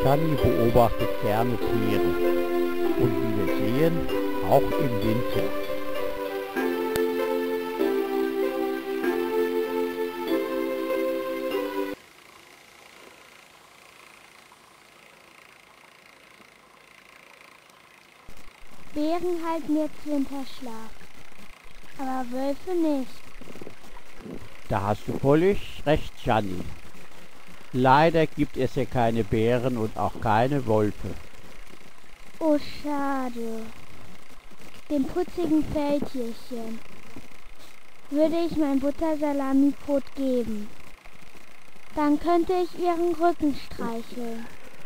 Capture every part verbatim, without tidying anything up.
Gianni beobachtet gerne Tiere und wie wir sehen, auch im Winter. Bären halten jetzt Winterschlaf, aber Wölfe nicht. Da hast du völlig recht, Gianni. Leider gibt es hier keine Bären und auch keine Wölfe. Oh, schade. Dem putzigen Feldtierchen würde ich mein Buttersalamibrot geben. Dann könnte ich ihren Rücken streicheln.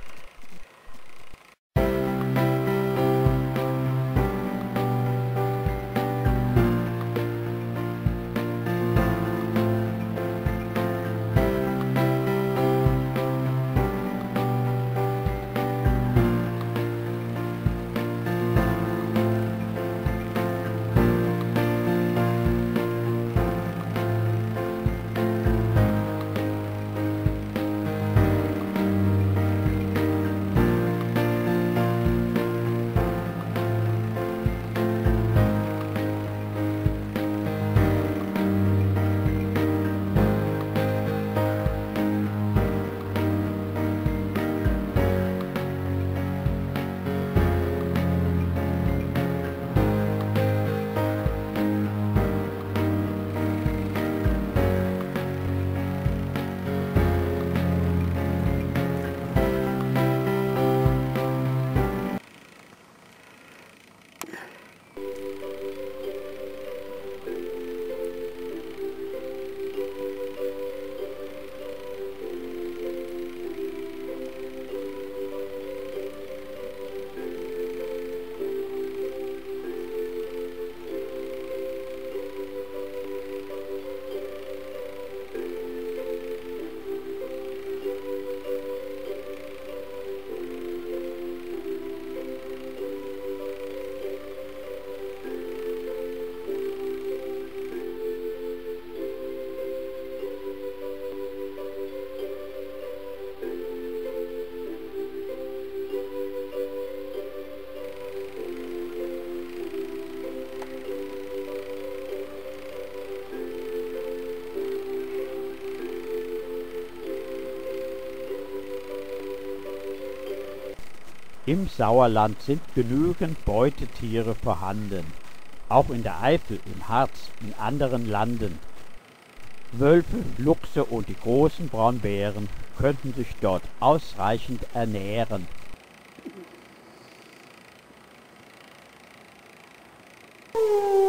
Im Sauerland sind genügend Beutetiere vorhanden, auch in der Eifel, im Harz, in anderen Landen. Wölfe, Luchse und die großen Braunbären könnten sich dort ausreichend ernähren. Uh.